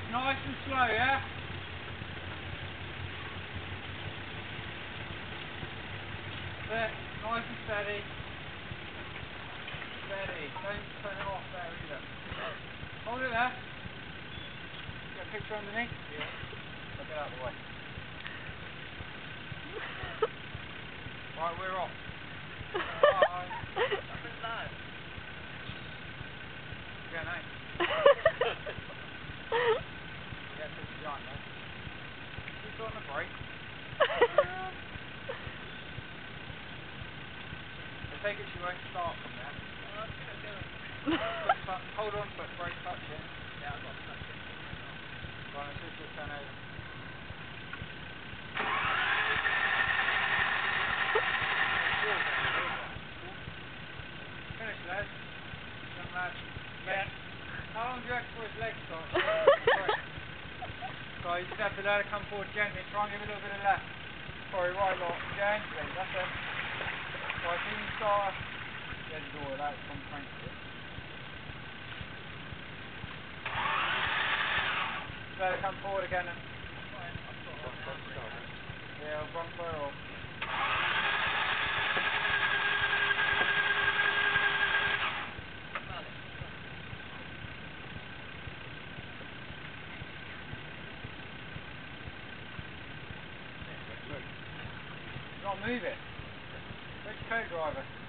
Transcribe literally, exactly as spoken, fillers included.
Nice and slow, yeah? There, nice and steady. Steady. Don't turn it off there either. Hold it there. Get a picture underneath? Yeah. I'll get out of the way. Right, we're off. Bye. Yeah, nice. Yeah, it's behind there. Keep on the brake. I take it she won't start from there. Oh, that's good, good. Hold on to it, brake touch it. Yeah, I've got to touch it. Right, let's just just turn over. Finish, Les. Young lad. Yeah. How long do you reckon for his legs start? So you just have to let it come forward gently. Try and give it a little bit of left. Sorry, right lot. Gently. That's it. Right, so you can start. There's the door. That's from Frankfurt. Let it come forward again. And yeah, bumper or. Not move it. Where's your co-driver?